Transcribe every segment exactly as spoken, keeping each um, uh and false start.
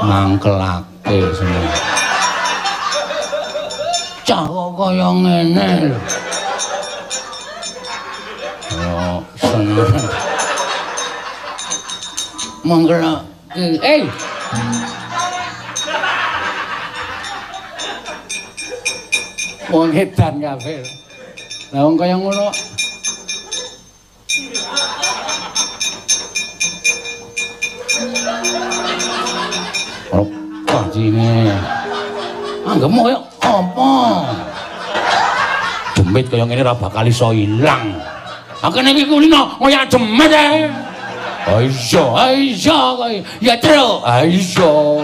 mangkelake seneng. Cah kok kaya ngene lho. Yo seneng. Mangkelake. Eh. Wong edan kabeh. Lah wong kaya ngono. Apa jine? Anggemu kaya apa? Demit kaya ngene ora bakal iso ilang. Akene iki kulino kaya demit ae. Aiyo, aiyo kaya ya terus. Aiyo.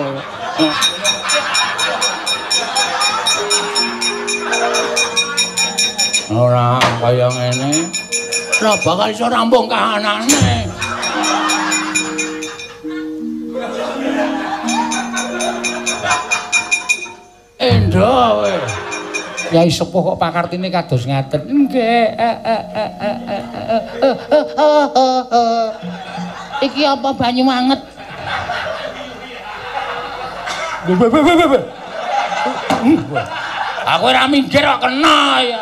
Ora kaya ngene. Ora bakal iso rampung kahanane. Endo we. Yai sepuh kok pakartine kados ngaten. Nggih. Iki apa banyu anget? Aku ora minggir kok kena ya.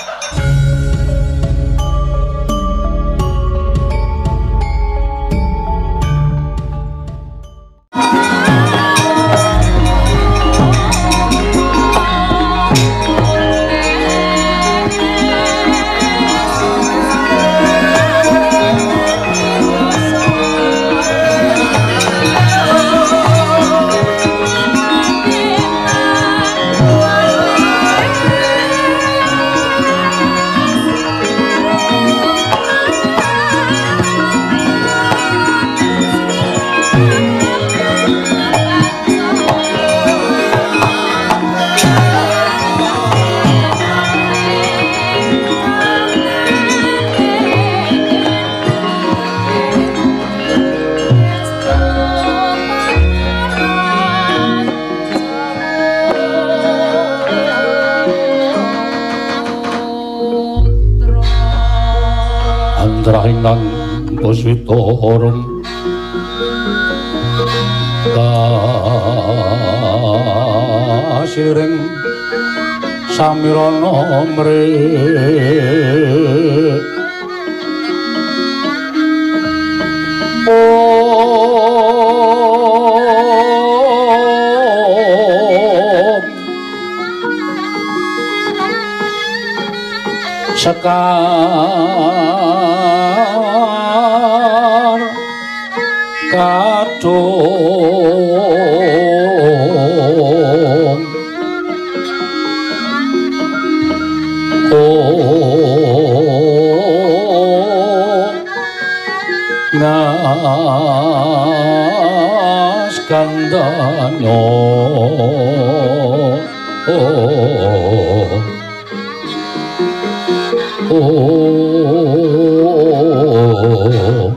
Rahinan poswitorum kasiring samirana mrih sekar kadung oh ngas kandanya oh oh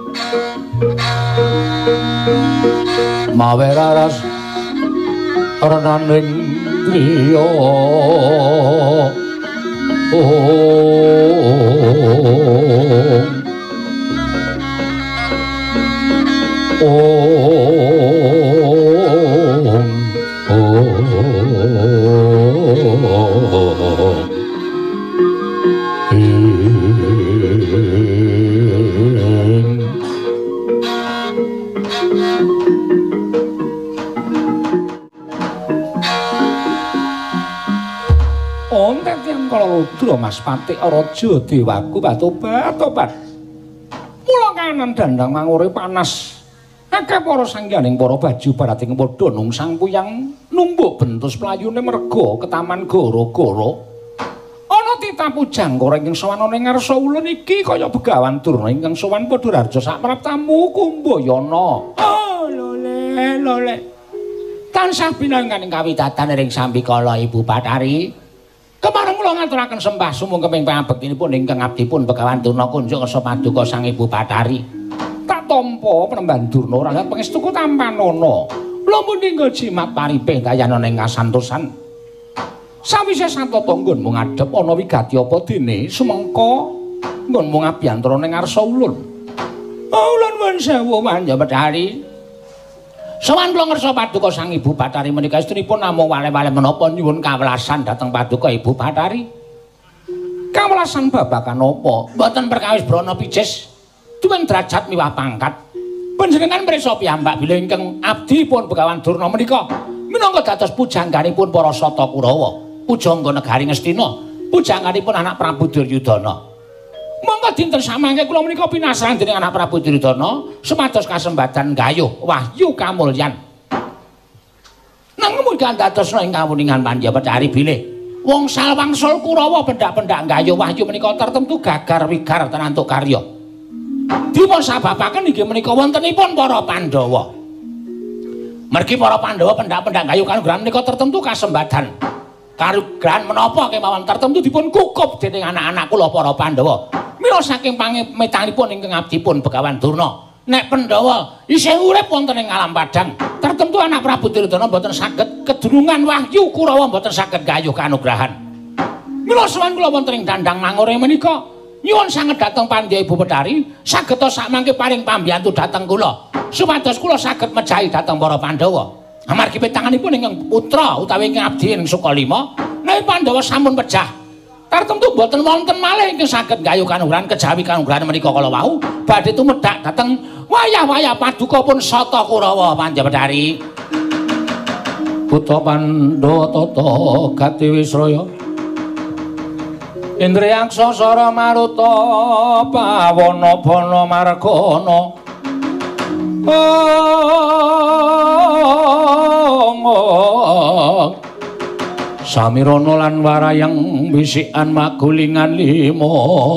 mawe raras renaning griya oh oh oh Rudra Mas Patik Raja Dewaku patobat tobat. Mula kanan dandang mangure panas. Akeh para sangyaning para baju barat ing padha nungsang puyang numbuk bentus playune merga ke taman gara-gara. Ana titah pujang goreng ing sowan ning ngarsa ulun iki kaya Begawan Durna ingkang sowan padha raja sak praptamu Kumbayana. Oh lole lole. Tansah pinanganing kawitatan ing sambikala Ibu Bathari. Kemareng kula ngaturaken sembah sumung keping pangabektinipun ingkang abdipun Begawan Durna kunjuk kersa paduka Sang Ibu Bathari. Tak tampa Penemban Durna ragat pangestuku tampanana. Lamun ninggal jimat paripeh dayana ing kasantosan. Sawise santata nggonmu ngadhep ana wigati apa dene sumengka nggonmu ngabiyantara ning ngarsa ulun. Ulun nuwun sewu Manjah Bathari. Sowan kula ngersa paduka sang Ibu Bathari menika istrinipun namung wale-wale menapa nyuwun kawelasan dhateng paduka Ibu Bathari. Kawelasan babagan napa? Mboten perkawis brana pijes. Duwen derajat miwah pangkat. Panjenengan prisa piyambak bilih ingkang abdipun Begawan Durna menika minangka dados pujangganipun para Sata Kurawa, pujangga negari Ngastina, pujangganipun anak Prabu Duryudana. Monggo dinten samangke kula menika pinasaran dening anak Prabu Duryudana supados kasembadan gayuh wahyu kamulyan. Nanging mugi dadosna ing kawuningan Pandya Bathari bilih wong salwangsul Kurawa pendak-pendak gayuh wahyu menika tertentu gagar wigar tenantuk karya. Dipun sababaken inggih menika wontenipun para Pandhawa. Mergi para Pandhawa pendak-pendak gayuh kanugrahan menika tertentu kasembadan. Kanugrahan menapa kemawon tertentu dipun kukup dening anak-anak kula para Pandhawa. Mila saking pangemetanipun ingkang abdipun Begawan Durna. Nek Pandhawa isih urip wonten ing alam padang, tertentu anak Prabu Duryudana mboten saged kedurungan wahyu Kurawa mboten saged gayuh kanugrahan. Mila sowan kula wonten ing dandang mangore menika nyuwun sanget dhateng Pandya Ibu Bathari saged sakmangke paring pambiyantu dhateng kula supados kula saged mejahi dhateng para Pandhawa. Amargi petanganipun ingkang putra utawi ingkang abdi ing Sukalima, nek Pandhawa sampun pejah. Tartemtu boten wonten malih ingkang saged gayuh kanugrahan kejawi kanugrahan menika kala wau badhe tumedhak dhateng wayah-wayah paduka pun Sata Kurawa Pandya Bathari. Putra Pandhawa tata gati Wisraya Indriyaksa Sara Maruta Pawana Bana Margana oh, Samirana lan Warayang wisikan magulingan lima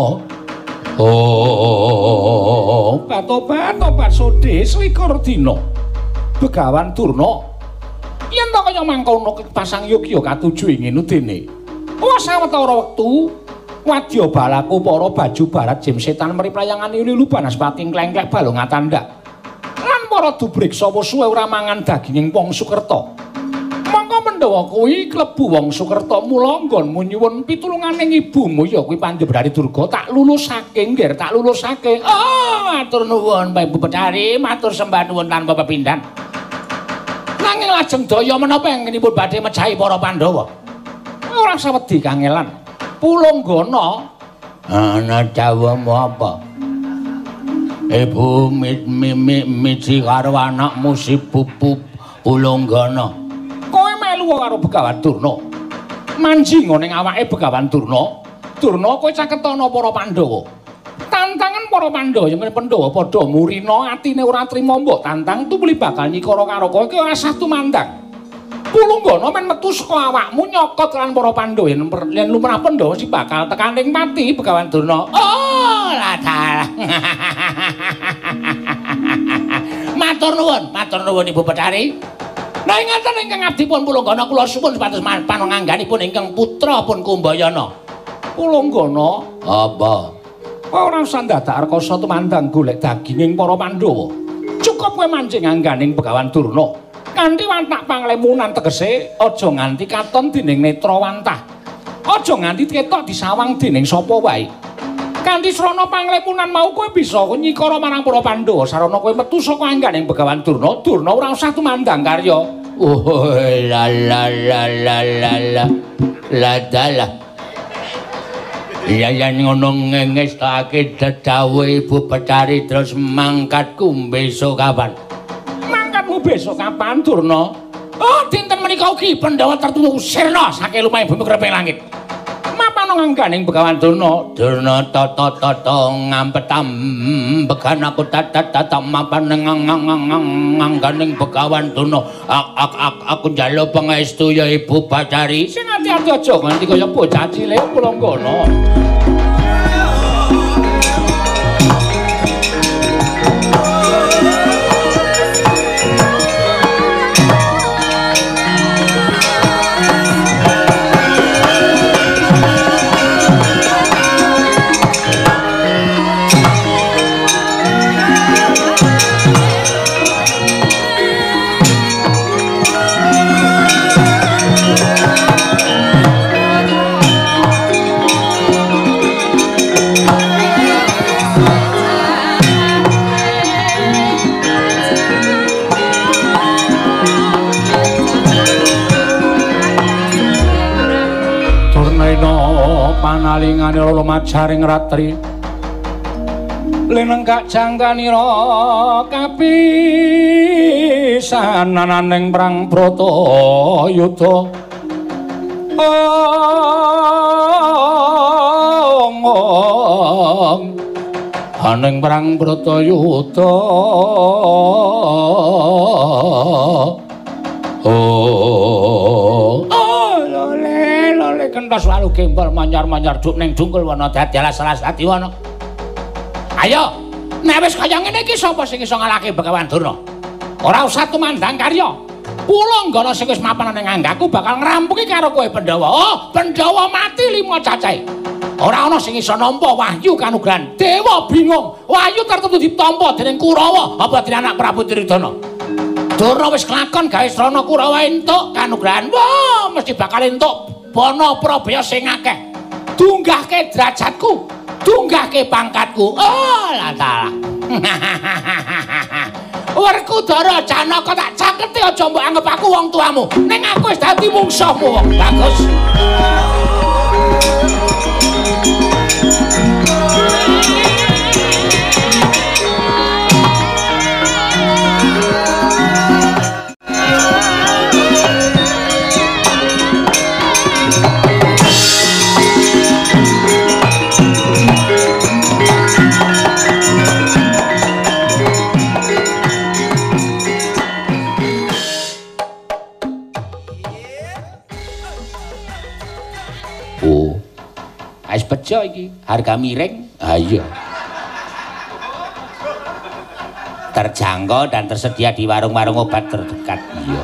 oh patobat-tobat sodhe selikur dina Begawan Durna yen ta kaya mangkono pasang yogya katuju ingin udene oh sawetara wektu wadya balaku para baju barat jem setan mriprayangan lilu banaspati klengklek balongan tandak lan para dubriksa suwe ora mangan daginging wong Sukerta. Mangka Pandhawa kuwi klebu wong Sukerta mula nggonmu nyuwun pitulunganing ibumu ya kuwi Pandya Bathari Durga tak lulusake nggih tak lulusake. Oh matur nuwun Pak Ibu Bathari, matur sembah nuwun tanpa pepindhan. Nanging lajeng daya menapa ingkangipun badhe mejahi para Pandhawa? Ora sawedi kangelan. Pulanggana ana dawamu apa? Ibu miji karo anakmu si Pupu Pulanggana. Kowe melu karo Begawan Durna. Manjing ning awake Begawan Durna. Durna kowe caketana para Pandhawa. Tantangan para Pandhawa yen Pandhawa padha murina atine ora trima mbok tantang tumuli bakal nyikara karo kowe ki ora sah tumandang. Pulanggana men metu saka awakmu nyokot lan para Pandhawa yen lumrah Pandhawa si bakal tekaning mati Begawan Durna. Oh, ladal. Matur nuwun, matur nuwun Ibu Bathari. Nah ingatan ingkang abdipun Pulanggana kula suwun supados panangganipun ingkang putra pun Kumbayana. Pulanggana apa? Kowe ora usah dadak rekoso tumandang golek daginging para Pandhawa. Cukup kowe mancing angganing Begawan Durna. Kanthi watak panglemunan tegese aja nganti katon dening netra wantah. Aja nganti ketok disawang dening sapa wae. Kanthi srana panglemunan mau kowe bisa nyikara marang para Pandhawa sarana kowe metu saka angganing Begawan Durna. Durna ora usah tumandang karya. Oh la la la la la la. La dalah. Iya yen ngono ngestake dawuh Ibu Bathari terus mangkatku besok kapan? Mangkatmu besok kapan Durna? Oh dinten menika ugi Pandhawa tertutup sirna saking lumahing bumi kreping langit. Mapan ngangganing Begawan Durna. Durna tata tata ngampetam began aku tata tata mapan ngangganing Begawan Durna. Aku njaluk pangestu ya Ibu Bathari. Sing ati-ati aja nganti kaya bocah cilik Pulanggana. panalingane lumajaring ratri linenggak jangkanira kapisananing perang Bratayuda ong aning perang Bratayuda oh lole lole kenthos lalu gembol manyar-manyar duk ning dungkul wana dadi alas-alas ati wana. Ayo, nek wis kaya ngene iki sapa sing iso ngalahke Begawan Durna? Ora usah tumandang karya. Pulanggana sing wis mapan ning anggaku bakal ngrampungi karo kowe Pandhawa. Oh, Pandhawa mati lima cacahe. Ora ana sing iso nampa wahyu kanugrahan. Dewa bingung. Wahyu tertentu ditampa dening Kurawa apa dening anak Prabu Duryudana. Durna wis kelakon gawe srana Kurawa entuk kanugrahan. Wah, mesti bakal entuk bana prabaya sing akeh. Dunggahke derajatku. Dunggahke pangkatku. Oh, lantala. Werkudara Janaka tak caketi aja mbok anggap aku wong tuamu. Ning aku wis dadi mungsuhmu. Bagus. Ais bejo iki, harga miring. Ah iya. Terjangkau dan tersedia di warung-warung obat terdekat. Iya.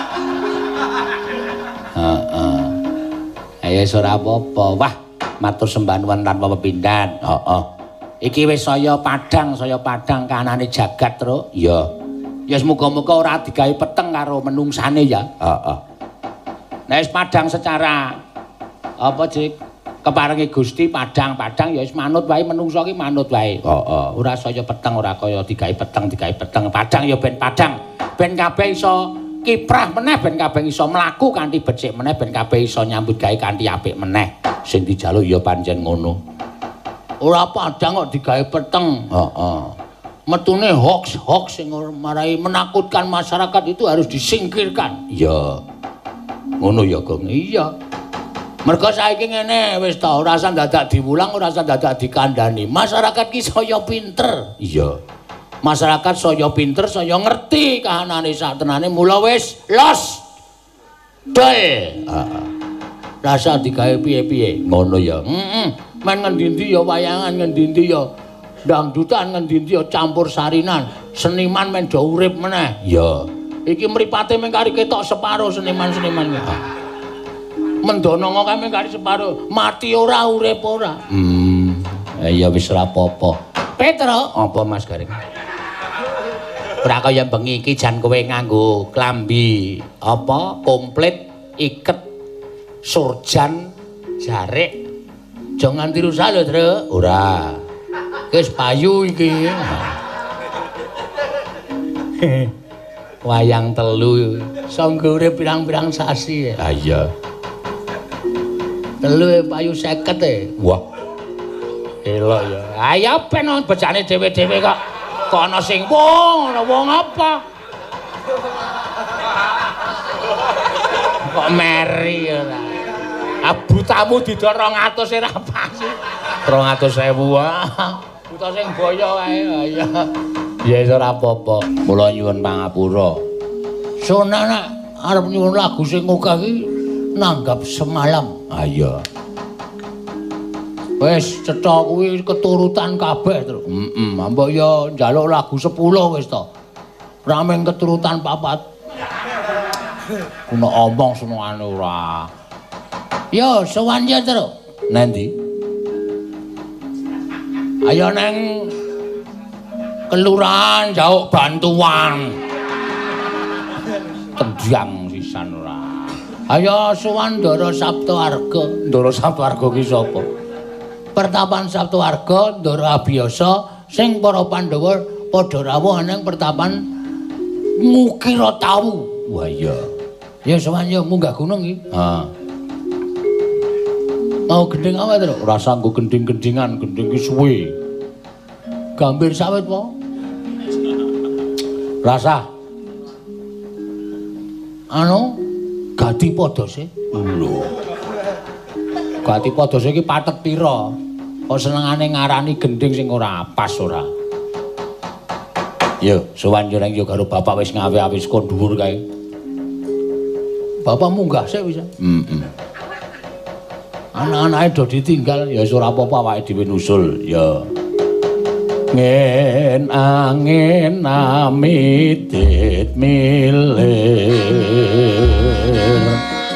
Heeh. Ayo ora apa-apa. Wah, matur sembah nuwun tanpa pepindhan. Heeh. Iki wis saya padang, saya padang kanane jagat, Truk. Iya. Ya semoga-moga ora digawe peteng karo menungsane ya. Heeh. Nek wis padang secara apa, Dik? Keparengi Gusti padang-padang ya wis manut wae menungso ki manut wae. Heeh. Ora saya peteng ora kaya digawe peteng digawe peteng. Padang ya ben padang. Ben kabeh iso kiprah meneh, ben kabeh iso mlaku kanthi becik meneh, ben kabeh iso nyambut gawe kanthi apik meneh. Sing dijaluk ya pancen ngono. Ora padang kok digawe peteng. Heeh. Metune hoax-hoax sing marai menakutkan masyarakat itu harus disingkirkan. Iya. Ngono ya, Gong. Iya. Mergo saiki ngene wis ta ora usah dadak diwulang, ora usah dadak dikandhani. Masyarakat ki saya pinter. Iya. Masyarakat saya pinter, saya ngerti kahanane saktenane mula wis los. Dol. Heeh. Rasa digawe piye-piye. Ngono ya. Heeh. Men ngendi-endi ya wayangan, ngendi-endi ya dangdutan, ngendi-endi ya campur sarinan. Seniman men do urip meneh. Iya. Iki mripate mung kari ketok separo seniman-seniman. Heeh. Mendonongo kami kari separo mati ora urip ora. Hmm. Ya wis ora apa-apa. Petro, apa Mas Garing? Ora kaya bengi iki jan kowe nganggo klambi apa komplit iket surjan jarik. Aja nganti rusak lho, Tru. Ora. Wis payu iki. Wayang telu sanggo urip pirang-pirang sasi. Ah iya. Telu payu seket e. Wah. Elok ya. Ayo ben bejane dhewe-dhewe kok kok ana sing wong, ana wong apa? Kok meri ora. Abu tamu didol rong atus ora pas. rong atus ewu. Buta sing boyo wae. Ya. Ya ora apa-apa. Mula nyuwun pangapura. Sonana arep nyuwun lagu sing akeh iki nanggap semalam. Ah iya. Wis cetha kuwi keturutan kabeh, Tru. Heeh, mbok ya njaluk lagu sepuluh wis to. Ora mung keturutan papat. Kuno omong senengane ora. Yo, sowan ya, Tru. Nendi? Ayo neng kelurahan Jauk Bantuan. Tendiang sisan ora. Ayo sowan Ndara Saptawarga. Ndara Saptawarga ki sapa? Pertapan Saptawarga Ndara Abiyasa sing para Pandhawa padha rawuh ning pertapan Mukira Tawu. Wah iya. Ya sowan ya munggah gunung iki. Ha. Mau gending awet lho, ora sanggo gending-gendingan, gending ki suwe. Gambir sawit po. Rasa. Anu Gati Padasa. Lho. Gati Padasa iki pathet pira? Kok senengane ngarani gending sing ora pas ora. Yo, sowan yo nang yo karo bapak wis ngawe-awe saka dhuwur kae. Bapak munggah sik wis. Heeh. Anak-anake do ditinggal ya wis ora apa-apa awake dhewe nusul ya. Ngen angin amitit milir.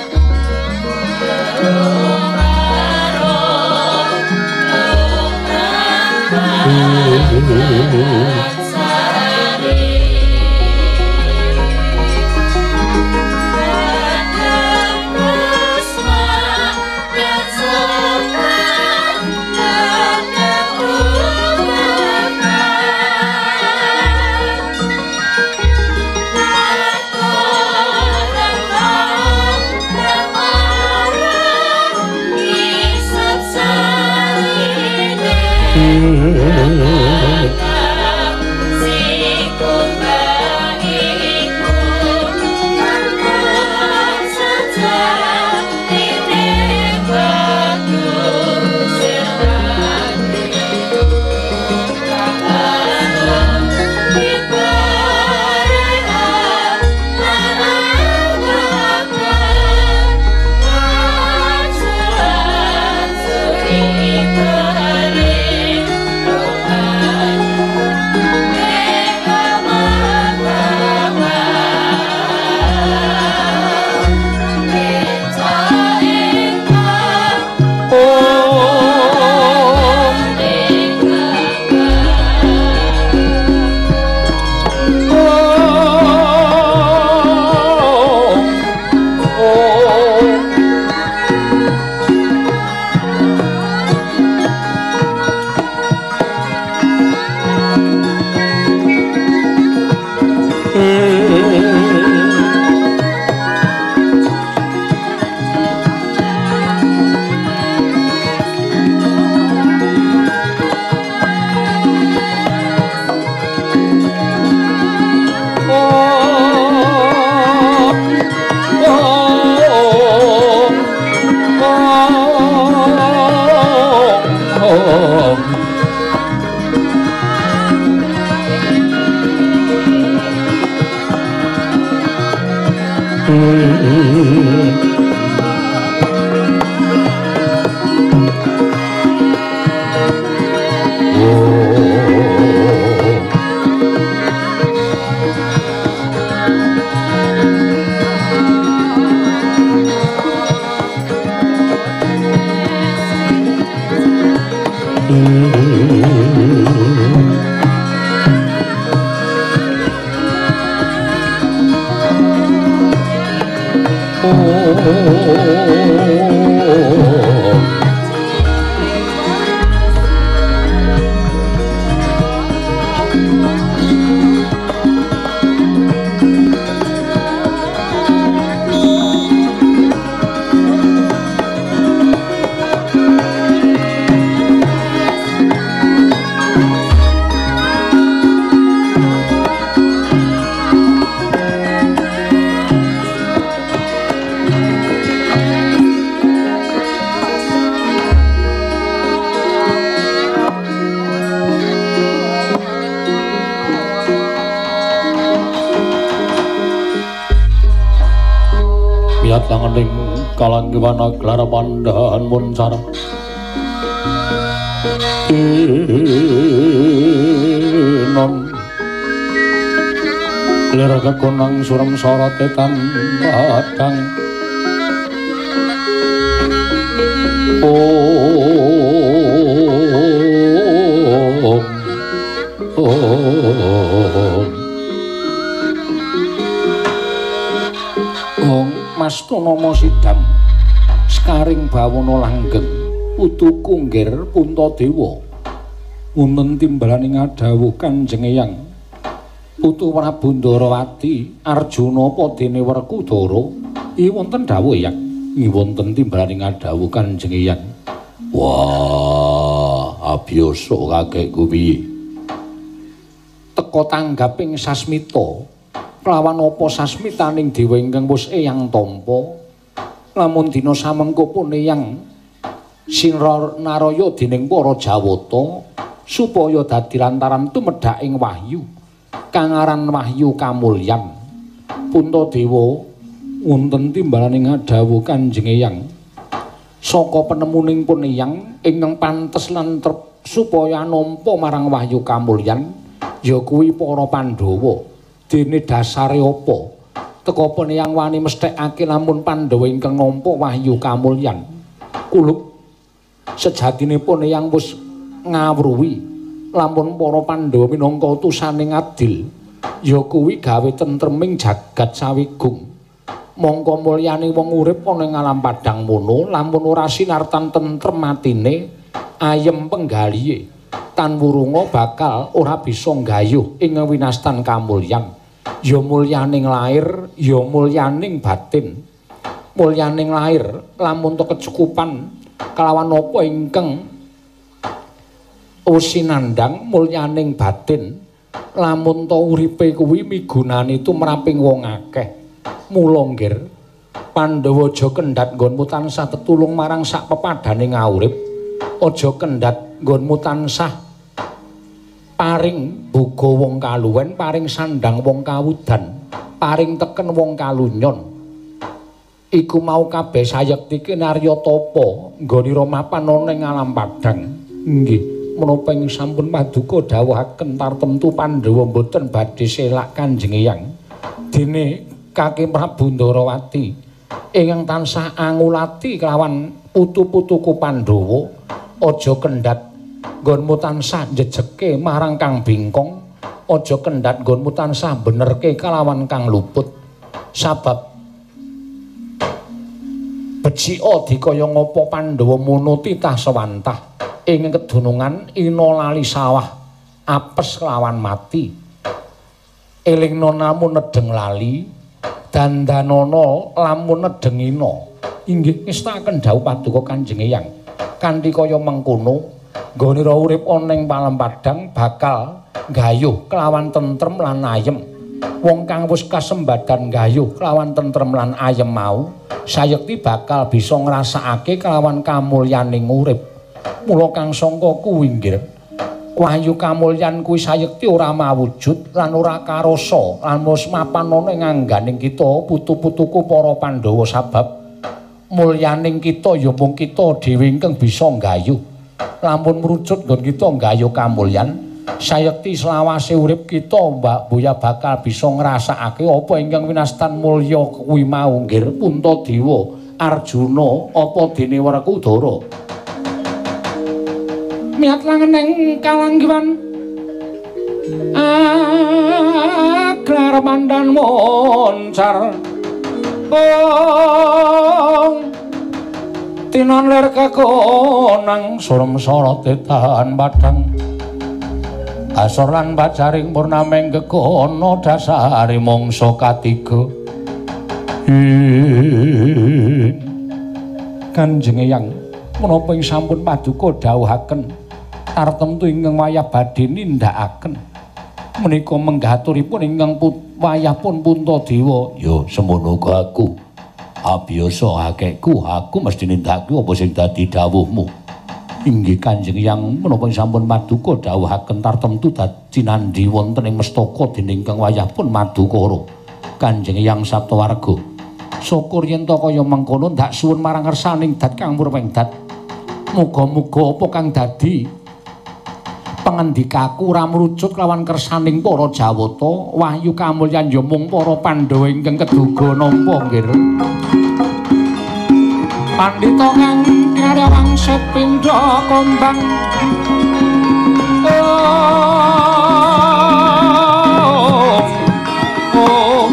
Kalanggiwana gelar pandahan mun sareng non liraga konang surem sorotetan padang om om om Mastu Nomo Sidam Skaring Bawana Langgeng Putu Kunggir Puntadewa wonten timbalaning adhawuh Kanjeng Eyang Putu Prabu Ndarawati Arjuna padene Werkudara iki wonten dawuh Eyang nggih wonten timbalaning adhawuh Kanjeng Eyang Wah, abiyasa kakekku piye? Teka tanggaping sasmita kelawan apa sasmitaning dewa ingkang wis eyang tampa lamun dina samengko pun eyang sinra naraya dening para Jawata supaya dadi lantaran tumedhak ing wahyu kang aran Wahyu Kamulyan. Puntadewa wonten timbalaning adhawuh Kanjeng Eyang saka penemuning pun eyang ingkang pantes lan trep supaya nampa marang Wahyu Kamulyan ya kuwi para Pandhawa. Dene dasare apa teka peneyang wani mesthekake lamun Pandhawa ingkang nampa Wahyu Kamulyan kulub sejatine peneyang wis ngawruhi lamun para Pandhawa minangka utusaning adil ya kuwi gawe tentreming jagat sawigung. Mongko mulyane wong urip ana ing alam padhang mono lamun ora sinartan tentrem atine ayem penggalihe tan wurunga bakal ora bisa nggayuh ing winastan kamulyan. Ya mulyaning lair ya mulyaning batin. Mulyaning lair lamun to kecukupan kelawan apa ingkang usinandang mulyaning batin lamun to uripe kuwi migunani tumraping wong akeh. Mula nggir Pandhawa aja kendhat nggonmu tansah tetulung marang sak pepadane ngaurip. Aja kendhat nggonmu tansah paring buga wong kaluwen, paring sandang wong kawudan, paring teken wong kalunyon. Iku mau kabeh sayektike narya tapa nggonira mapan ana ing alam padhang. Nggih, menapa ing sampun paduka dawuhaken tartemtu Pandhawa boten badhe selak Kanjeng Eyang. Dene Kaki Prabu Ndarawati ingkang tansah angulati kelawan putu-putuku Pandhawa aja kendhat nggonmu tansah njejeke marang Kang Bingkong, aja kendhat nggonmu tansah benerke kelawan Kang Luput. Sabab becika dikaya ngapa Pandhawa mono titah sewantah ing kedunungan ina lali sawah apes kelawan mati. Elingna namun nedeng lali dandanana lamun nedengina. Inggih ngestaken dawuh paduka Kanjeng Eyang kanthi kaya mengkono nggonira urip ana ing palem padhang bakal nggayuh kelawan tentrem lan ayem. Wong kang wis kasembadan nggayuh kelawan tentrem lan ayem mau sayekti bakal bisa ngrasakake kelawan kamulyaning urip. Mula kang sangka kuwi nggih Wahyu Kamulyan kuwi sayekti ora mawujud lan ora karasa lan wis mapan ana ing angganing kita putu-putuku para Pandhawa sabab mulyaning kita ya mung kita dhewe ingkang bisa nggayuh. Lamun mrucut nggon kita nggayuh kamulyan sayekti selawase urip kita Mbak Boya bakal bisa ngrasakake apa ingkang winastan mulya kuwi mau nggih Puntadewa Arjuna apa dene Werkudara. Miat langeneng kalanggiwan aglar mandan moncar bong tinon ler kakonang surem sorot tetan padang asor lan bacaring purnameng kekono dasari mongso katiga. Kanjeng Eyang menapa ing sampun paduka dawuhaken tartemtu ingkang wayah badhe nindakaken menika menggaturipun ingkang wayahipun Puntadewa. Ya semono uga aku abiyasa akehku aku mesti nindakake apa sing dadi dawuhmu. Inggih Kanjeng Eyang menapa sampun paduka dawuhaken tartemtu dadi nandhi wonten ing mestaka dening ingkang wayahipun Madukara. Kanjeng Eyang Saptawarga syukur yen to kaya mengkono ndak suwun marang ngersaning dat Kang Purwengdat. Muga-muga apa kang dadi pangendikaku ora mrucut kelawan kersaning para Jawata. Wahyu Kamulyan ya mung para Pandhawa ingkang keduga nampa nggih. Pandhita kang karawang sepindha kombang oh, oh.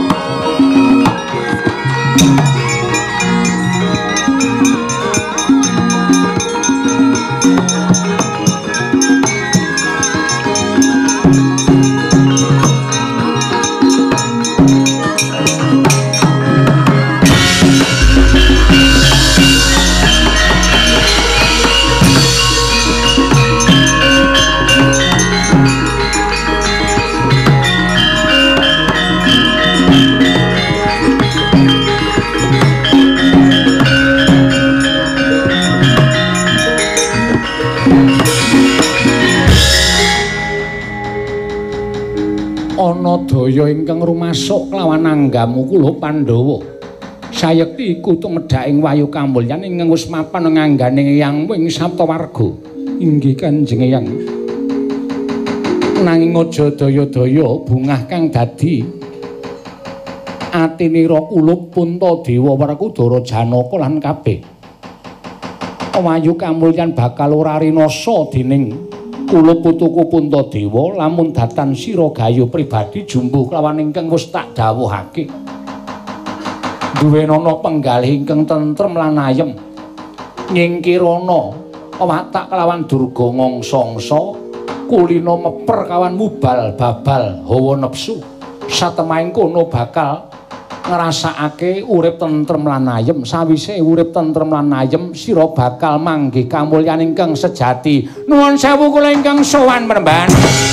Jodaya ingkang rumasuk kelawan anggamu kula Pandhawa. Sayekti iku tumedhaking wayu kamulyan ingkang wis mapan nganggane Eyang ing Saptawarga. Inggih Kanjeng Eyang. Nanging aja daya-daya bungah kang dadi atinira kulup Puntadewa Werkudara Janaka lan kabeh. Wayu kamulyan bakal ora rinasa dening kulup putuku Puntadewa lamun datan sira gayo pribadi jumbuh kelawan ingkang wis tak dawuhake. Duwenana penggalih ingkang tentrem lan ayem. Nyingkirana watak kelawan durga ngongsongsa, kulina meper kawan mubal babal hawa nepsu. Satemahing kono bakal ngrasakake urip tentrem lan ayem. Sawise urip tentrem lan ayem sira bakal manggih kamulyan ingkang sejati. Nuwun sewu kula ingkang sowan Penemban.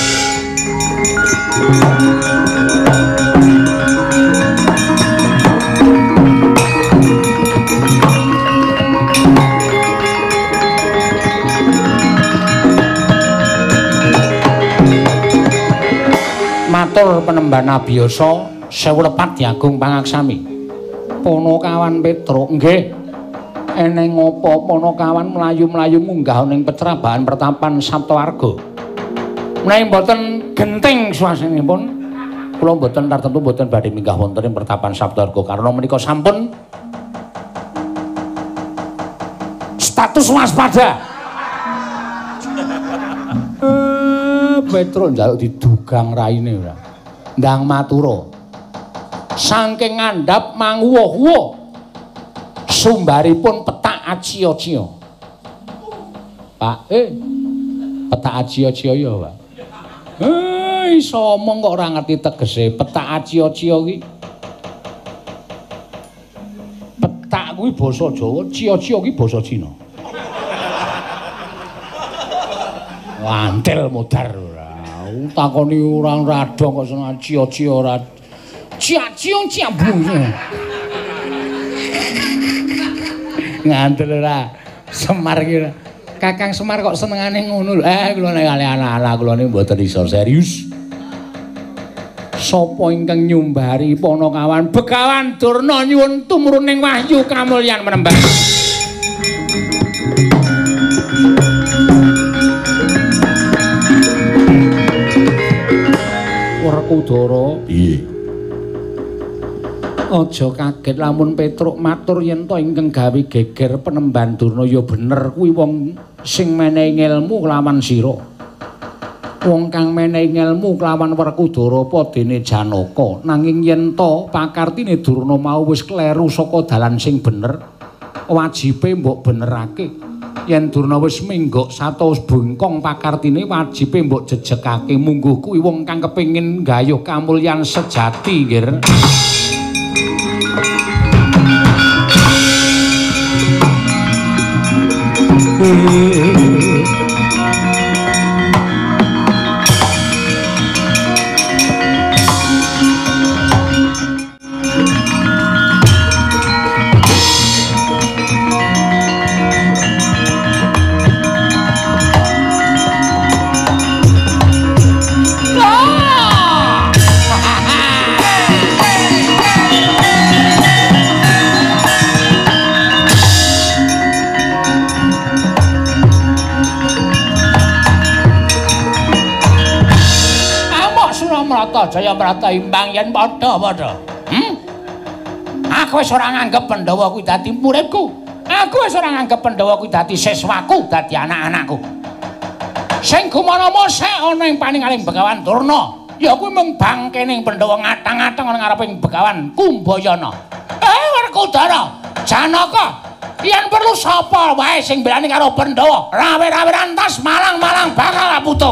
Matur Penemban Abiyasa sewu lepat Diagung Pangaksami. Ponokawan Petruk, nggih. Eneng apa Ponokawan mlayu-mlayu munggah ning pecrabahan pertapan Saptawarga. Menawi mboten genting swasanipun, kula mboten tartemtu mboten badhe minggah wonten ing pertapan Saptawarga karena menika sampun status waspada. Petruk njaluk didugang raine ora. Ndang matura. Saking ngandhap manguwuh-wuh sumbaripun petak acia-cia. Pak, eh petak acia-cia ya, Pak. Eh iso omong kok ora ngerti tegese petak acia-cia iki. Petak kuwi basa Jawa, cia-cia kuwi basa Cina. Wantil modar ora. Takoni urang radong kok seneng cia-cia ora. Cia-ciung ciambung. Ngantel ora. Semar ki. Kakang Semar kok senengane ngono lho. Eh kula nek kali anak-anak kula niku mboten iso serius. Sapa ingkang nyumbari Ponokawan Begawan Durna nyuwun tumruning wahyu kamulyan Penemban. Werkudara, piye? Aja kaget lamun Petruk matur yen to ingkang gawe geger Penemban Durna ya bener kuwi wong sing menehi ngelmu kelawan sira. Wong kang menehi ngelmu kelawan Werkudara apa dene Janaka, nanging yen to pakartine Durna mau wis kleru saka dalan sing bener, wajibe mbok benerake. Yen Durna wis minggok satus bengkong pakartine wajibe mbok jejekake. Mungguh kuwi wong kang kepengin nggayuh kamulyan sejati, nggih. Jaya Prata imbang yen padha-padha. Hmm? Aku wis ora nganggep Pandhawa kuwi dadi muridku. Aku wis ora nganggep Pandhawa kuwi dadi siswaku, dadi anak-anakku. Sing gumana mosek ana ing paningaling Begawan Durna, ya kuwi mung bangkening Pandhawa ngatang-atang ana ngareping Begawan Kumbayana. Eh Werkudara, Janaka, yen perlu sapa wae sing belani karo Pandhawa, rawe-rawe rantas malang-malang bakal aputuk.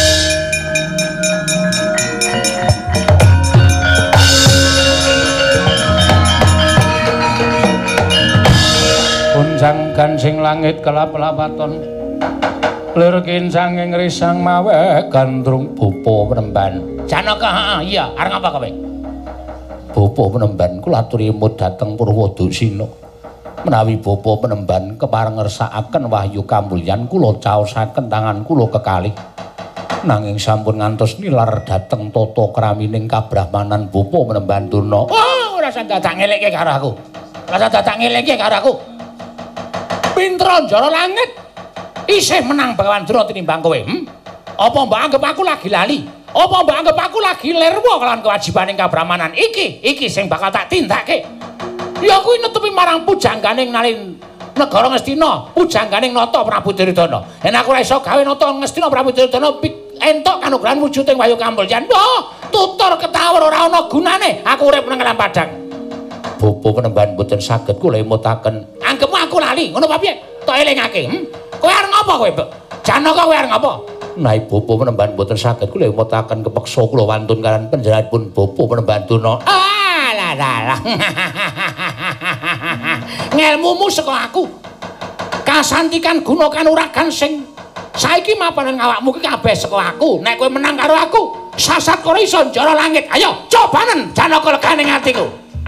Kunjang gansing langit kelap-lapaton lir kincang ing risang mawe gandrung Bapa Penemban. Janaka, iya, areng apa kowe? Bapa Penemban kula aturi emut dhateng Purwadasina. Menawi Bapa Penemban kepareng ngersakaken wahyu kamulyan kula caosaken tangan kula kekalih. Nanging sampun ngantos nilar dhateng tata kramining kabrahmanan bapa Penemban Durna. Oh, ora usah dadak ngelekke karo aku. Ora usah dadak ngelekke karo aku. Pintra Njara Langit isih menang Bagawan Durna tinimbang kowe. Hmm? Apa mbok anggap aku lagi lali? Apa mbok anggap aku lagi lerwa kelawan kewajibaning kabrahmanan iki? Iki sing bakal tak tindake. Ya kuwi netepi marang pujangganing nalin negara Ngastina, pujangganing nata Prabu Duryudana. Yen aku ora iso gawe nata Ngastina Prabu Duryudana entuk kanugrahan wujuding Wayu Kamulyan. Wah, tutur ketawur ora ana gunane. Aku urip nang alam padang. Bapa Penemban mboten saged kula emutaken. Anggepmu aku lali, ngono apa piye? Tak elingake. Hmm? Kowe arep ngapa kowe, Mbok? Janaka kowe arep ngapa? Nai Bapa Penemban mboten saged kula emutaken kepeksa kula wantun karan panjenenganipun Bapa Penemban Durna. Ah, lah lah. Ngelmumu saka aku. Kasantikan guna kanuragan sing saiki mapanen awakmu ki kabeh saka aku. Nek kowe menang karo aku, sasat kowe iso Njara Langit. Ayo, cobanen Janaka legane atiku.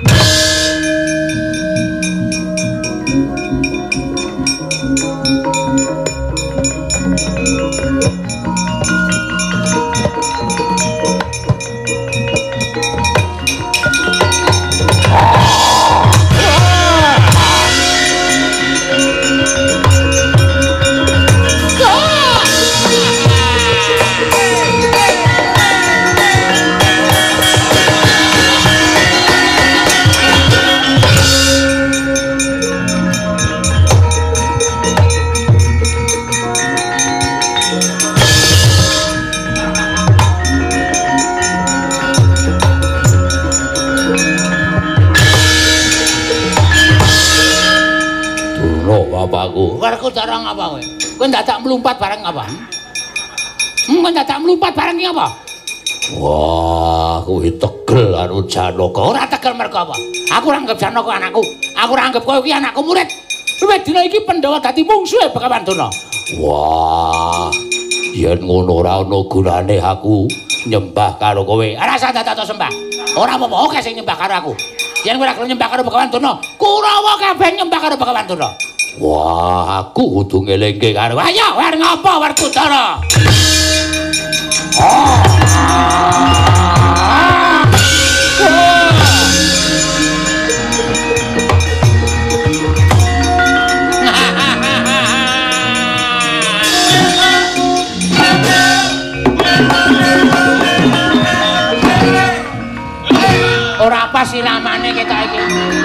Bapakku. Warku cara ngapa kowe? Kowe dadak mlumpat bareng apa? Hmm, kowe dadak mlumpat bareng ki apa? Wah, kowe tegel karo Janaka. Ora tegel mergo apa? Aku ora anggap Janaka anakku. Aku ora anggap kowe ki anakku murid. Kowe dina iki Pandhawa dadi mungsuhe Bagawan Durna. Wah, yen ngono ora ana gunane aku nyembah karo kowe. Ora usah dadak sembah. Ora apa-apa oke sing nyembah karo aku. Yen kowe ora gelem nyembah karo Bagawan Durna, Kurawa kabeh nyembah karo Bagawan Durna. Wah, aku kudu ngelingke karo. Ayo, war ngapa Werkudara? Oh. Ora apa siramane ketok iki.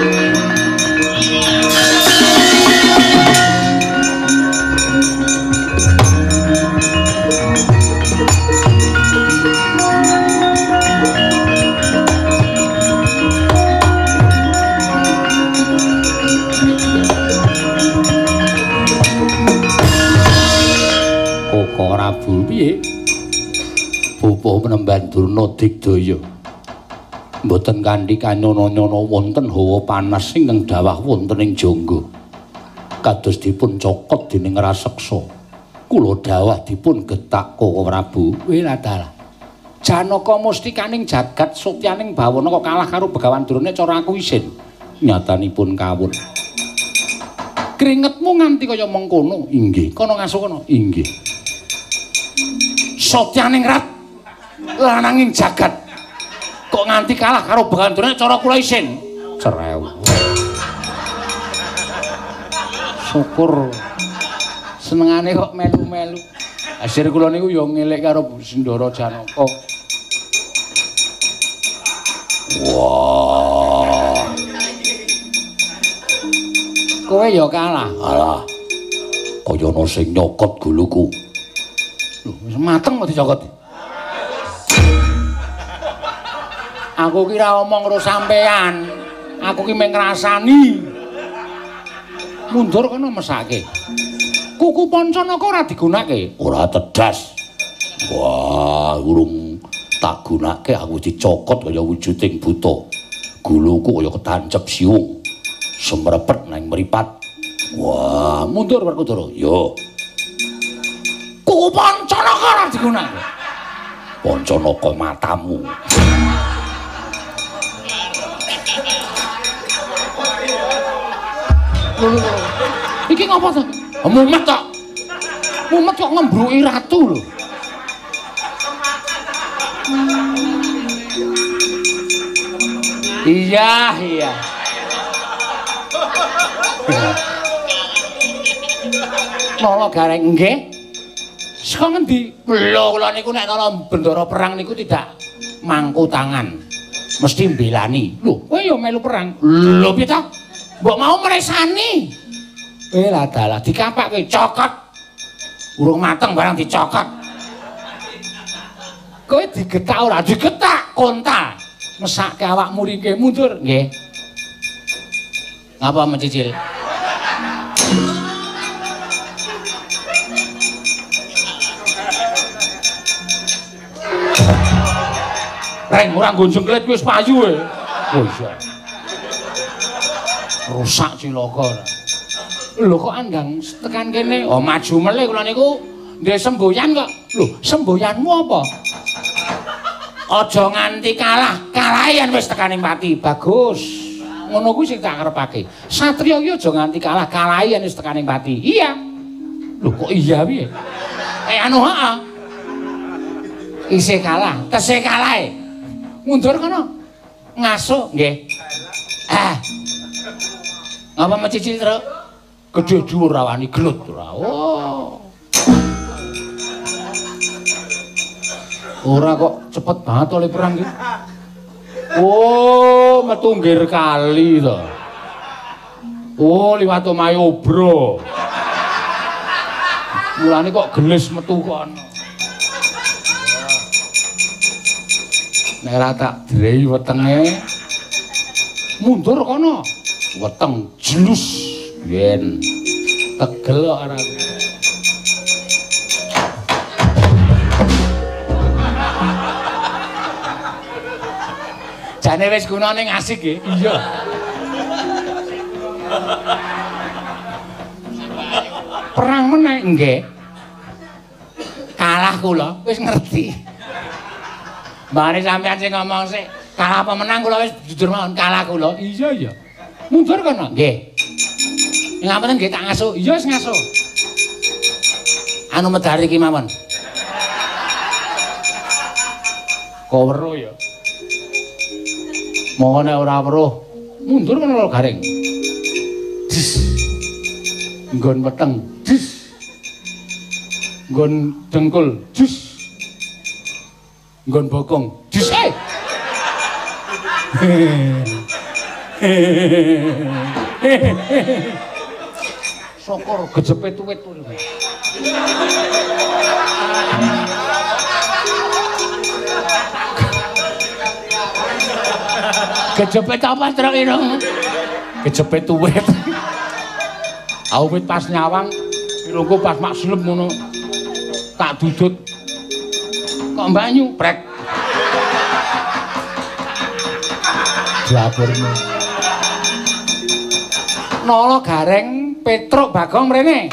Prabu piye? Bapa Penemban Durna digdaya. Mboten kanthi kanyana-nyana wonten hawa panas ingkang dawah wonten ing jangga. Kados dipun cokot dening raseksa. Kula dawah dipun getak Koko Prabu. Wiladala. Janaka mustikaning jagat sutyaning bawana kok kalah karo Begawan Durna cara aku isin. Nyatanipun kawon. Kringetmu nganti kaya mengkono. Inggih. Kono ngasuh kono. Inggih. Sotyaning rat lananging jagat kok nganti kalah karo Bagawan Durna cara kula isin cerew. Syukur senengane kok melu-melu. Asir kula niku ya ngelik karo Sindara Janaka. Wah. Kowe ya kalah. Alah. Kaya ana sing nyokot guluku. Wis mateng kok dicokot. Aku kira omong karo sampean. Aku ki mung ngrasani. Mundur kono mesake. Kuku Pancanaka ora digunakake. Ora tedas. Wah, urung tak gunake aku dicokot kaya wujuding buta. Guluku kaya ketancep siung. Semrepet nang mripat. Wah, mundur Werkudara. Yo. Kuku Pancanaka ora digunakake. Pancanaka matamu. Lho lho. Iki ngapa to? Mumet kok. Mumet kok ngembruki ratu lho. Iya, iya. Nala Gareng nggih. Saka ngendi? Lho kula niku nek ana bendara perang niku tidak mangku tangan. Mesti mbelani. Lho, kowe ya melu perang. Lho piye ta? Mbok mau mresani. Eh lah dalah dikapakke cokot. Urung mateng barang dicokot. Kowe digetak ora? Digetak kontal. Mesake awakmu ringke mundur, nggih. Ngapa mencicil? Reng ora nggo jengklet wis payu e. Oh iya. Rusak cilaka. Lho kok andang tekan kene? Oh maju melih kula niku ndek semboyan kok. Lho, semboyanmu apa? Aja nganti kalah, kalahan wis tekaning pati. Bagus. Ngono kuwi sing tak karepake. Satriya iki aja nganti kalah, kalahan wis tekaning pati. Iya. Lho kok iya piye? Eh anu heeh. Isih kalah, tesih kalahe. Mundur kono. Ngasuk nggih. Ah. Ngapa mencicil terus? Gedhe dhuwur rawani gelut ora. Oh. Ora kok cepet banget oleh perang iki. Oh, metu nggir kali to. Oh, liwat omahe Obro. Mulane kok gelis metu kono. Nek ora tak drei wetenge mundur kono. Weteng jelus yen tegel kok ora. Jane wis gunane ngasik nggih. Iya. Perang meneh nggih. Kalah kula wis ngerti. Mbane sampean sing ngomong sik, kalah apa menang kula wis jujur mawon kalah kula. Iya iya. Mundur kono nggih. Ngapunten nggih tak ngasuh. Iya wis ngasuh. Anu medari ki mawon. Kok weruh ya. Mohon ora weruh. Mundur kono lho Gareng. Dis. Nggon weteng. Dis. Nggon dengkul. Dis. Nggon bokong. Dis. Eh. Sokor gejepet tuwit. Kejepit apa truk ini? Kejepit tuwit. Awit pas nyawang, irungku pas mak selep ngono. Tak dudut. Kok banyu prek. Dlaburmu. Nala Gareng Petruk Bagong mrene.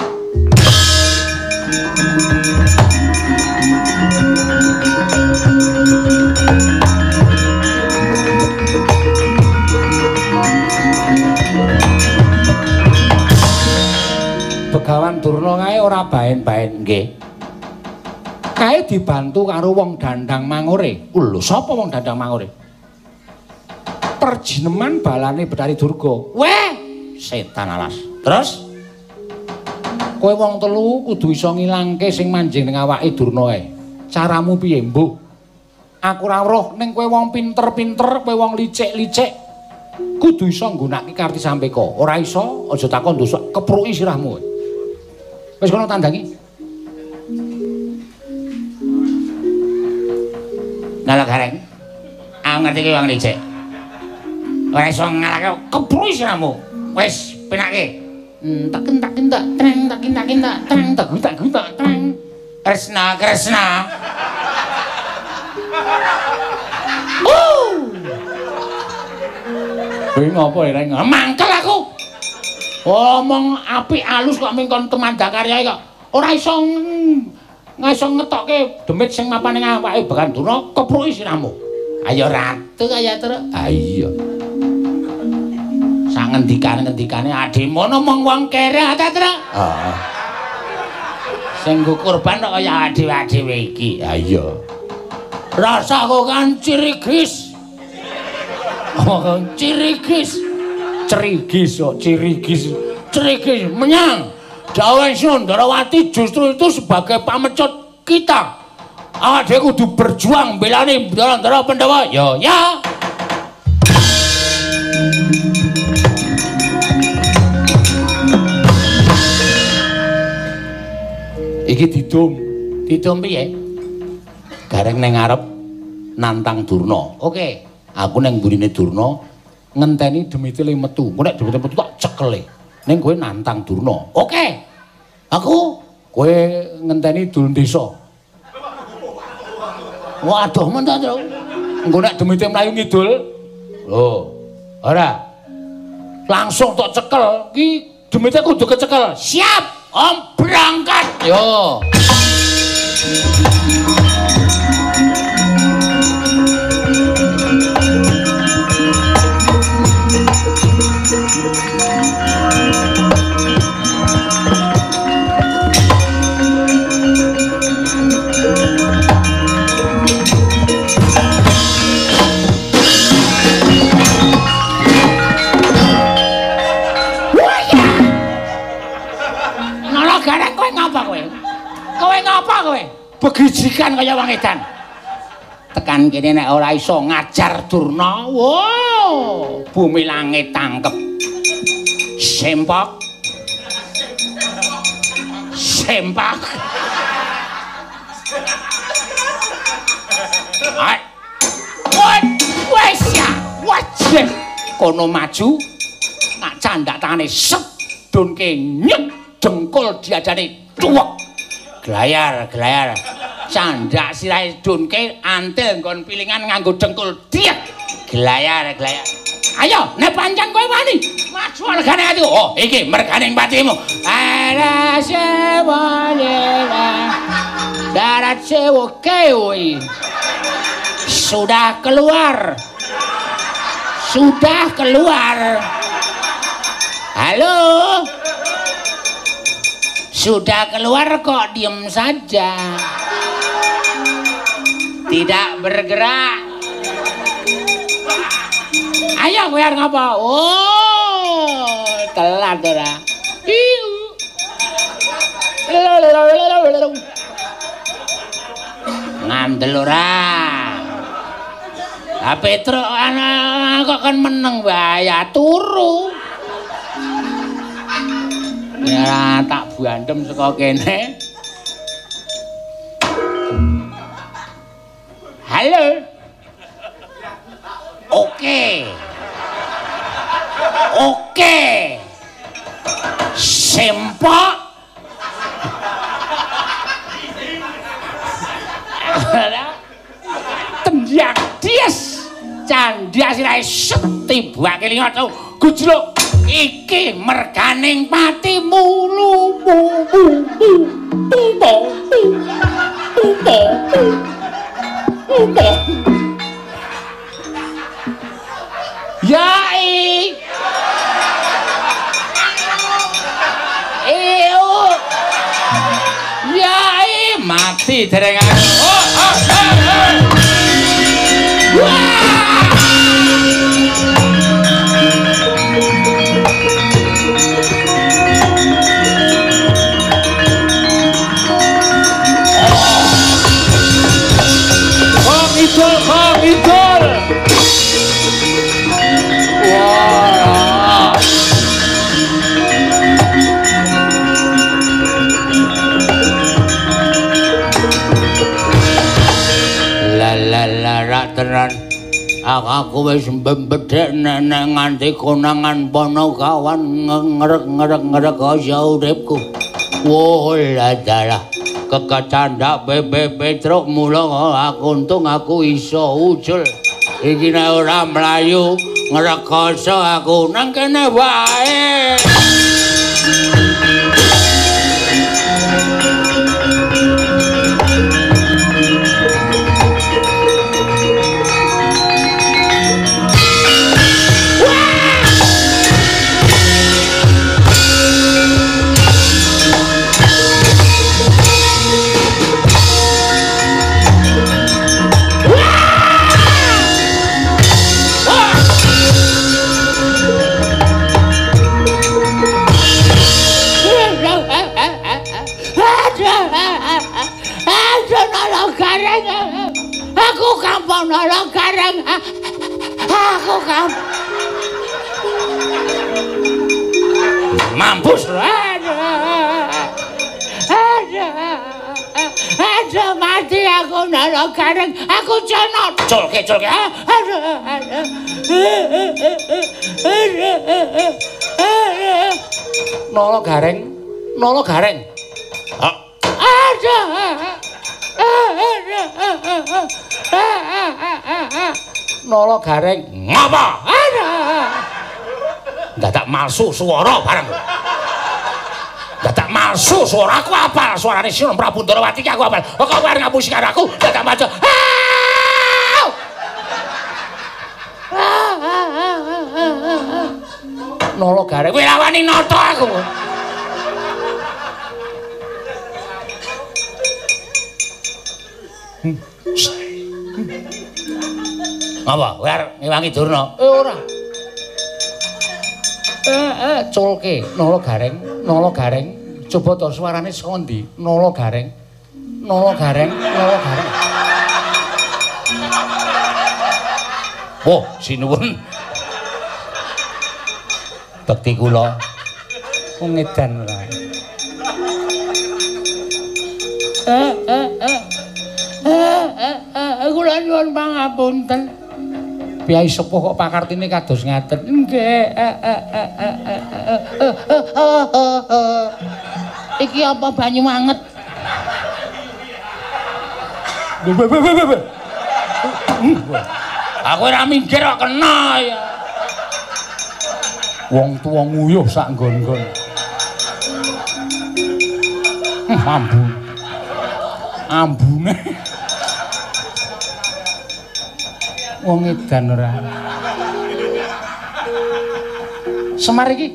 Begawan Durna kae ora baen-baen nggih. Kae dibantu karo wong Dandang Mangore. Lho, sapa wong Dandang Mangore? Perjineman balane Betari Durga. Weh, setan alas. Terus kowe wong telu kudu iso ngilangke sing manjing ning awake Durna kae. Caramu piye, Mbok? Aku ora weruh ning kowe wong pinter-pinter, kowe wong licik-licik. Kudu iso nggunakake karti sampeka. Ora iso aja takon dosa kepruki sirahmu. Wis kono tandangi. Nala Gareng. Aku ngerti ki wong licik. Ora iso ngalake kepruki sirahmu. Wis penake. Tak kentak kentak treng tak kentak kentak treng tak gutak gutak treng. Kresna Kresna. Uh. Kowe ngopo ya Reng? Mangkel aku. Omong apik alus kok mingkon temanda karyae kok. Ora iso iso ngetokke demit sing mapan ning awake Bekan Durna kepruki sirahmu. Ayo ratu kaya terus. Ah iya. Sak ngendikane-ngendikane adhimu mong wong kere ta, Truk? Heeh. Sing nggo kurban kok kaya dhewe-dhewe iki. Ha iya. Rasaku kan cirigis. Oh, Cirigis. Cerigis kok, Cirigis. Cerigis menyang. Dawuh Sundarawati justru itu sebagai pamecut kita. Awake kudu berjuang belani Ndara Pandhawa. Ya, ya. Iki didum. Didum piye? Gareng ning ngarep nantang Durna. Oke. Aku ning mburine Durna ngenteni demite le metu. Engko nek demite metu tak cekele. Ning kowe nantang Durna. Oke. Aku kowe ngenteni Dul Desa. Waduh men to, Tru. Engko nek demite mlayu ngidul. Lho. Ora. Langsung tak cekel. Ki demite kudu kecekel. Siap, Om berangkat. Yo. Begijikan kaya wong edan. Tekan kene nek ora iso ngajar Durna, wow, bumi langit tangkep. Sempak. Sempak. Ai. Woi, wes ya, wajeh. Kono maju, nak candak tangane set, dunke nyek, dengkul diajane cuwek. Glayar, glayar. Candak sirahe dunke antil nggon pilingan nganggo dengkul diek. Glayar, glayar. Ayo, nek pancen kowe wani, maju mergane atiku. Oh, iki merganing patimu. Ada semuanya. Darat sewo kewi. Sudah keluar. Sudah keluar. Halo. Sudah keluar kok diem saja. Tidak bergerak. Ayo kowe arep ngapa? Oh, telat ora. Iu. Ngandel ora. Ha Petro ana kok kan meneng bahaya turu. Ya tak bandem saka kene. Halo. Oke. Oke. Sempak. Tendiak dies. Candia sirahe setibake lingot gujluk. Iki merganing patimu lumu tumo tumo tumo yai iyo yai mati dereng oh oh oh wah. Idol, kok idol. Wah. La la la ra tenan. Aku wis mbedhek nenek nganti konangan Panakawan ngerek-ngerek kaya uripku. Wah, la dalah. Kekecandak Bebe Petruk mula aku untung aku iso ucul. Iki nek ora mlayu ngrekoso aku nang kene wae. nolo gareng aku kam mampus aduh aduh aduh mati aku nolo gareng aku jono culke culke aduh aduh nolo gareng nolo gareng aduh nolo gareng ngapa dadak malsu suara bareng dadak malsu suara aku apal suarane Sinom Prabu Ndrawati aku apal kok bareng ngapusi karo aku dadak maca nolo gareng kowe lawani nata aku apa? Kowe arep ngewangi Durna? Eh ora. Eh eh culke nolo gareng, nolo gareng. Coba to suarane saka ndi? Nolo gareng. Nolo gareng, nolo gareng. Oh, sinuwun. Bekti kula. Wong edan ora. Eh eh eh. Eh eh eh kula nyuwun pangapunten. Piyai sepuh kok pakartine kados ngaten. Nggih. Iki apa banyu anget? Aku ora minggir kok kena ya. Wong tuwa nguyuh sak nggon-nggon. Ambu. Ambune. Wong edan ora. Semar iki.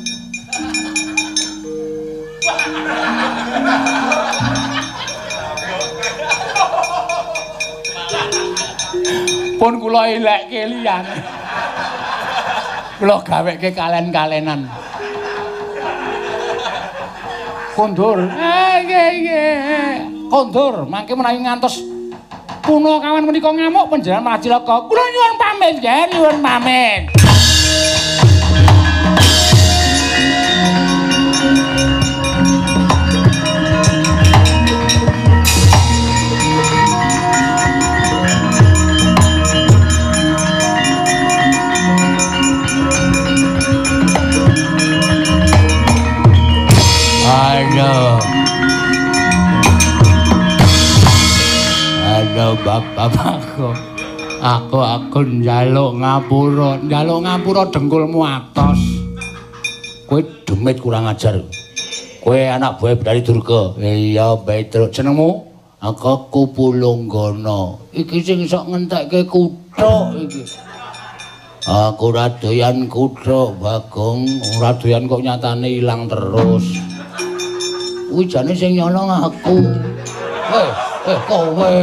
Pun kula elekke liyane. Kula gaweke kalen-kalenan. Kondur. Ah nggih nggih. Kondur, mangke menawi ngantos puno kawan menika ngamuk panjenengan malah cilaka. Kula nyuwun pamit nggih, nyuwun pamit. Aduh. Aduh bapak-bapakku. Aku aku njaluk ngapura, njaluk ngapura dengkulmu atos. Kowe demit kurang ajar. Kowe anak buah Bidari Durga. Iya, Petro. Jenengmu? Aku Kupulunggana. Iki sing sok ngentekke kutha iki. Aku ora doyan kutha, Bagong. Ora doyan kok nyatane ilang terus. Kuwi jane sing nyolong aku. Eh, eh kowe.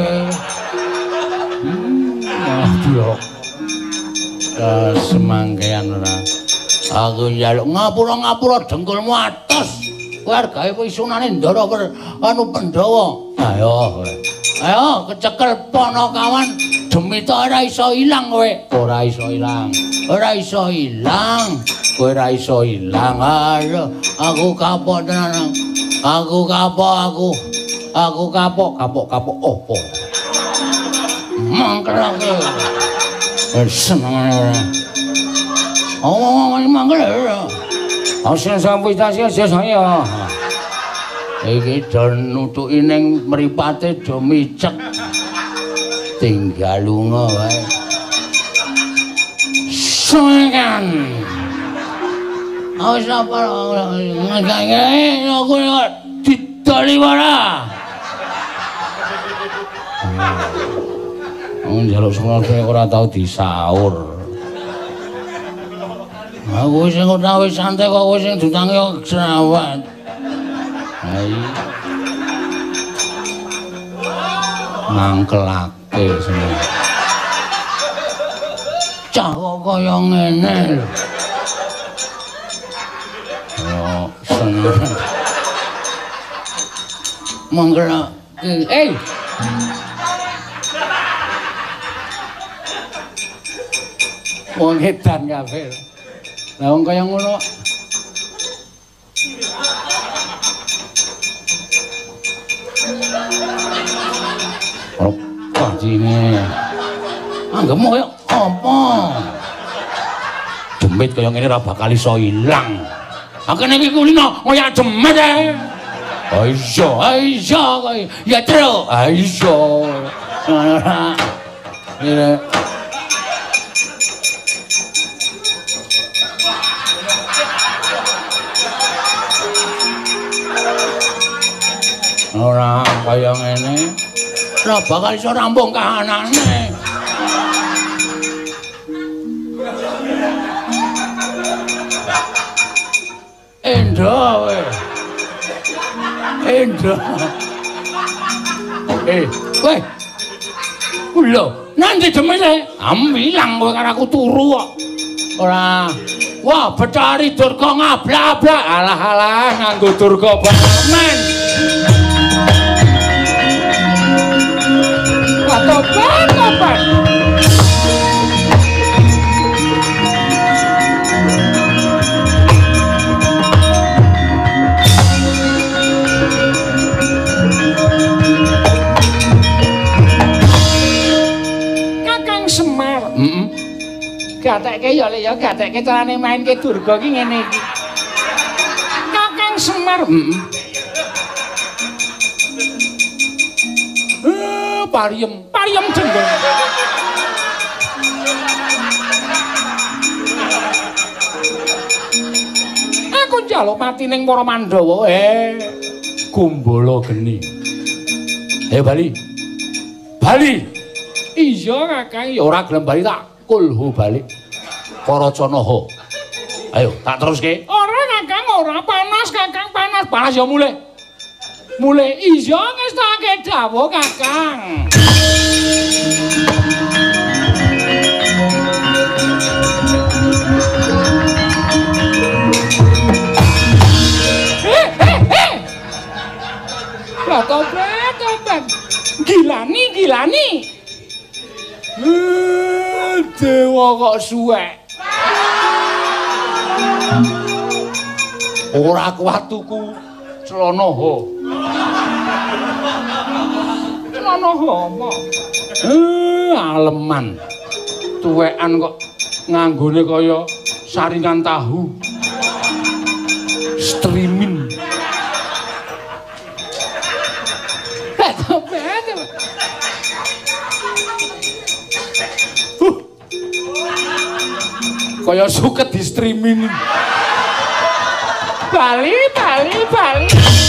Aduh. Ka semangkean ora. Aku njaluk ngapura-ngapura dengkulmu atos. Kowe arep gawe pisunane ndara anu Pandhawa. Ayo. Ayo kecekel Panakawan. Demita ora iso ilang kowe. Ora iso ilang. Ora iso ilang. Kowe ora iso ilang. Ayo, aku kapok tenan. Aku kapok aku. Aku kapok, kapok-kapok opo? Mangkel aku. Seneng ora. Oh, mangkel ora. Asal sampai stasiun saya. Iki do nutuki ning mripate do micek. Tinggal lunga wae. Soekan. Awas apa ngene aku didoli ora. Wong njaluk semene ora tau disaur. Aku sing ora wis santai kok kowe sing dutange kok jerawat. Hai. Mangkelake semua. Cah kok kaya ngene lho. Yo, seneng. Mangkelake. Eh. Wong edan kabeh. Lah wong kaya ngono. Apa jine? Anggemu kaya apa? Demit kaya ngene ora bakal iso ilang. Akene iki kulino kaya demit ae. Ah iya, ah iya kaya ya terus. Ah iya. Ini ora kaya ngene ora bakal iso rampung kahanane. Endo we. Endo. Eh, we. Lho, nanti demene am ilang kowe karo aku turu kok. Ora. Wah, Betari Durga ngablak-ablak. Alah-alah nganggo Durga men. Tobat, tobat. Kakang Semar. Heeh. Gatekke ya le ya gatekke carane main ke Durga ki ngene iki. Kakang Semar. Heeh. Eh, pariem, pariem jenggol. Aku njaluk mati ning para Pandhawa, eh. Kumbala geni. Ayo Bali. Bali. Iya Kakang, ya ora gelem bali tak kulhu balik. Para Canaha. Ayo, tak teruske. Ora Kakang, ora panas Kakang, panas. Panas ya mulih. Mulih iya ngestake dawuh Kakang. Eh, eh, eh. Lah tobat, tobat. Gilani, gilani. Eh, dewa kok suwek. Ora kuat tuku celana ho. Celana ho apa? Eh, aleman. Tuwekan kok nganggone kaya saringan tahu. Streaming. Uh. Kaya suket di streaming. Bali, Bali, Bali.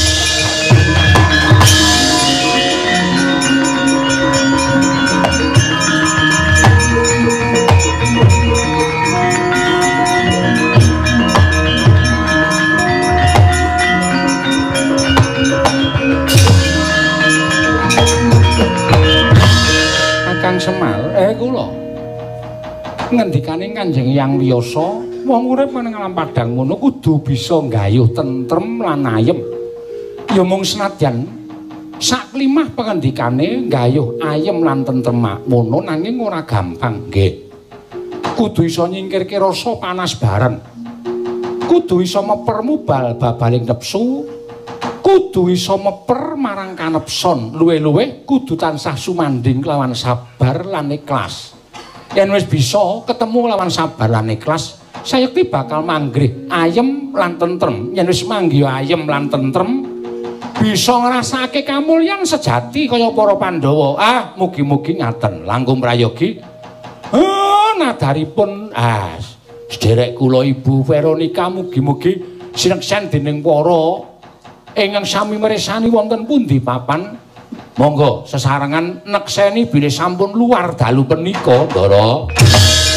Kakang Semar, eh kula. Ngendikane Kanjeng Hyang Wiyasa, wong urip ning alam padang ngono kudu bisa nggayuh tentrem lan ayem. Ya mung senadyan sak klimah pengendikane nggayuh ayem lan tentrem mono nanging ora gampang, nggih. Kudu iso nyingkirke rasa panas baran. Kudu iso meper mubal babaling nepsu. Kudu iso meper marang kanepson. Luwe-luwe kudu tansah sumanding kelawan sabar lan ikhlas. Yen wis bisa ketemu lawan sabar lan ikhlas, sayekti bakal manggrih ayem lan tentrem. Yen wis manggih ayem lan tentrem, bisa ngrasake kamulyan sejati kaya para Pandhawa. Ah, mugi-mugi ngaten langkung prayogi. Ah, nadaripun ah sederek kula Ibu Veronika mugi-mugi sineksen dening para ingkang sami mirsani wonten pundi papan. Monggo sesarengan nekseni bilih sampun luar dalu punika, Ndara.